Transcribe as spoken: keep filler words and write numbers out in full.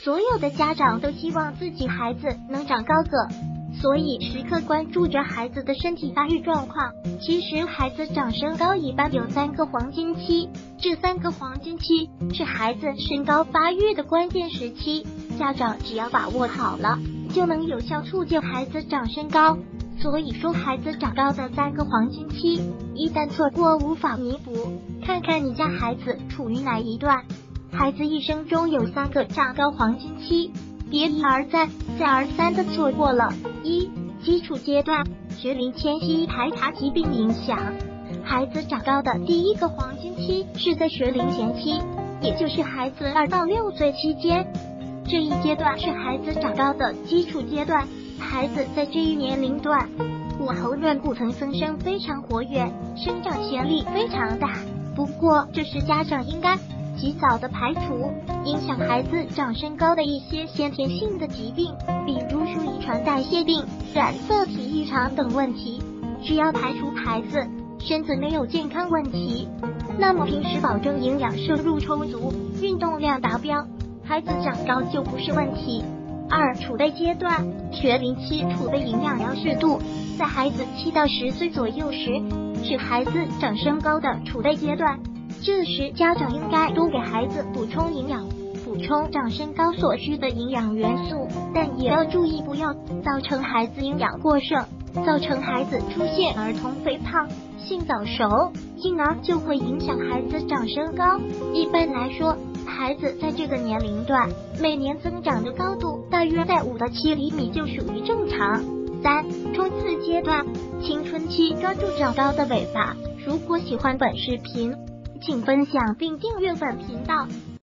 所有的家长都希望自己孩子能长高个，所以时刻关注着孩子的身体发育状况。其实孩子长身高一般有三个黄金期，这三个黄金期是孩子身高发育的关键时期，家长只要把握好了，就能有效促进孩子长身高。所以说孩子长高的三个黄金期，一旦错过无法弥补，看看你家孩子处于哪一段。孩子一生中有三个长高黄金期，别一而再再而三的错过了。一、基础阶段，学龄前期排查疾病影响。孩子长高的第一个黄金期是在学龄前期，也就是孩子二到六岁期间，这一阶段是孩子长高的基础阶段。孩子在这一年龄段，骨骺软骨层增生非常活跃，生长潜力非常大。不过，这时家长应该及早的排除影响孩子长身高的一些先天性的疾病，比如说遗传代谢病、染色体异常等问题。只要排除孩子身子没有健康问题，那么平时保证营养摄入充足，运动量达标，孩子长高就不是问题。二、储备阶段，学龄期储备营养要适度，在孩子七到十岁左右时，是孩子长身高的储备阶段。这时家长应该多给孩子补充营养，补充长身高所需的营养元素，但也要注意不要造成孩子营养过剩，造成孩子出现儿童肥胖、性早熟，进而就会影响孩子长身高。一般来说，孩子在这个年龄段每年增长的高度大约在五到七厘米就属于正常。三、冲刺阶段，青春期抓住长高的尾巴。如果喜欢本视频，请分享并订阅本频道，